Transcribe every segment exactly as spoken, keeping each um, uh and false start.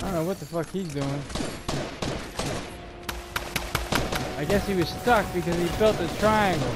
don't know what the fuck he's doing. I guess he was stuck because he built a triangle.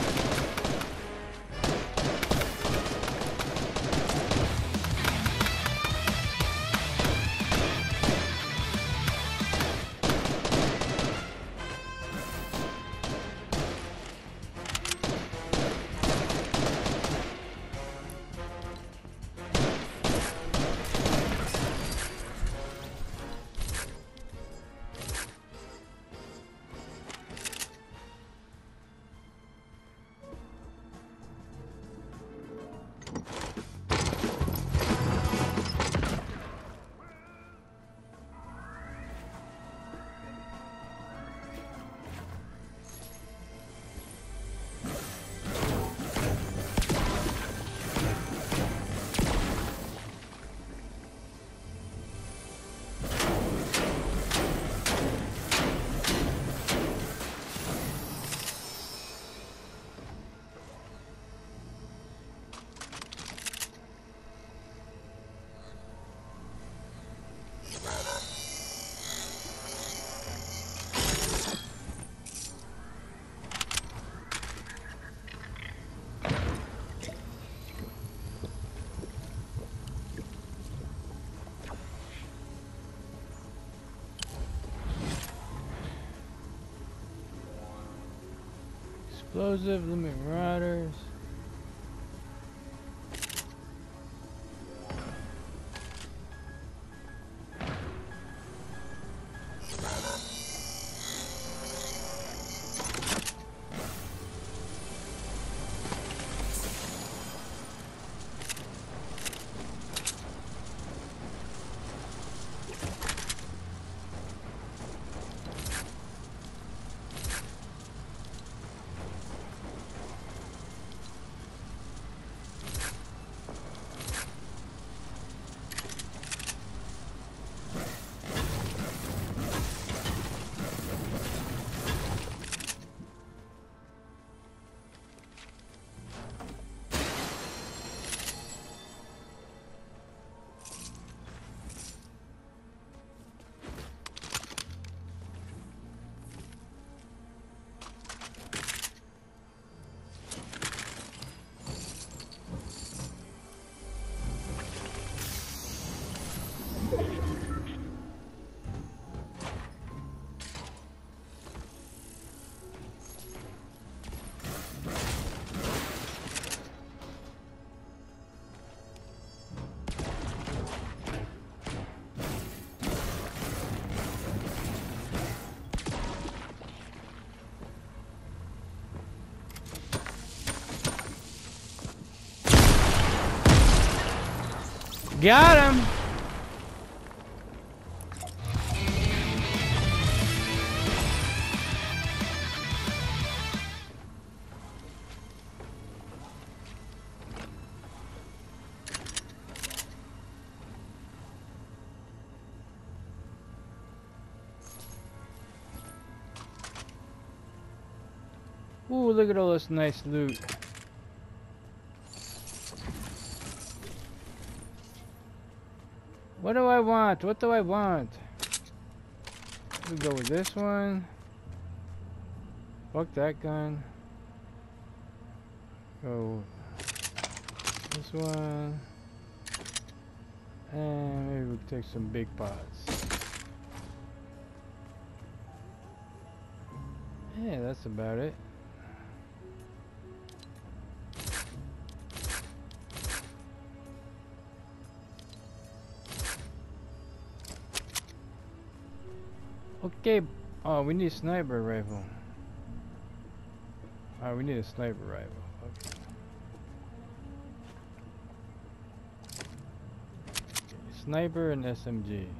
Explosive, limit marauders. Got him! Ooh, look at all this nice loot. What do I want? What do I want? We go with this one. Fuck that gun. Go this one. And maybe we'll take some big pots. Yeah, that's about it. Okay, oh, we need a sniper rifle. Alright, we need a sniper rifle. Okay. Okay, sniper and S M G.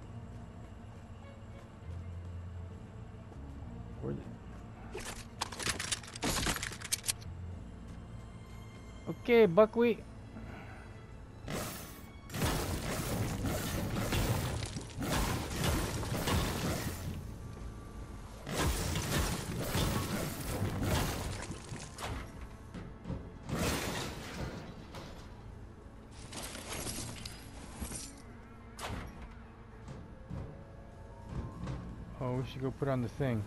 Where the... Okay, buckwheat. Oh, we should go put on the thing.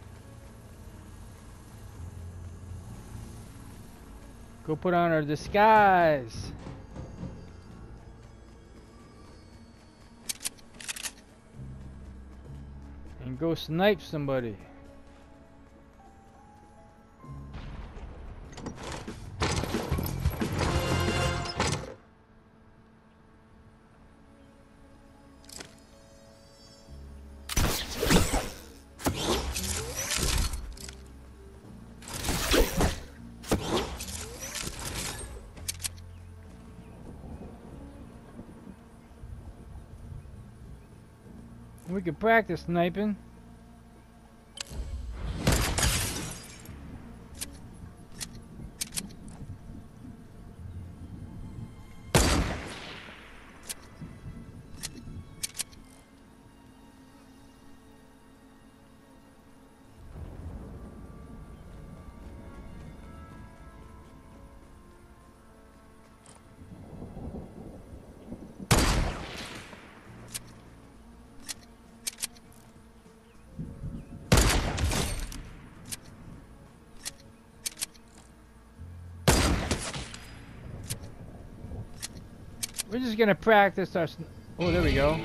Go put on our disguise. And go snipe somebody. We can practice sniping. We're just gonna practice our. Sn oh, there we go.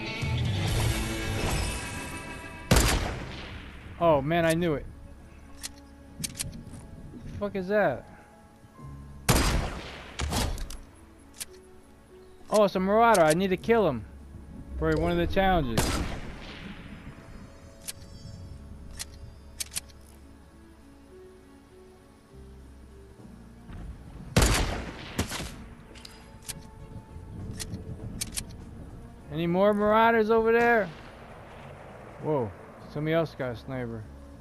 Oh man, I knew it. The fuck is that? Oh, it's a marauder. I need to kill him for one of the challenges. Any more marauders over there? Whoa, somebody else got a sniper.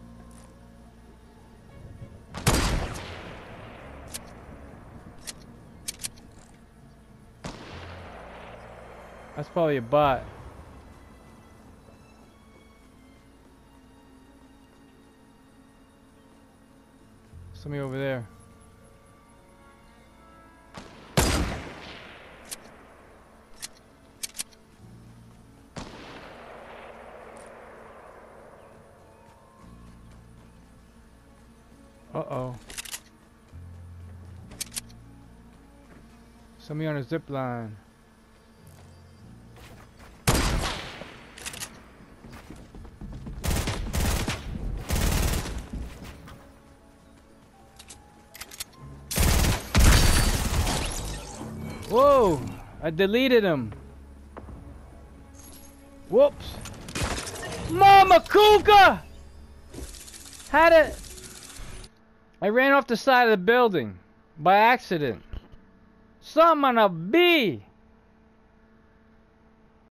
That's probably a bot. Somebody over there. Uh-oh. Somebody on a zip line. Whoa! I deleted him. Whoops. Mama Kuga! Had it. I ran off the side of the building by accident. Some on a bee.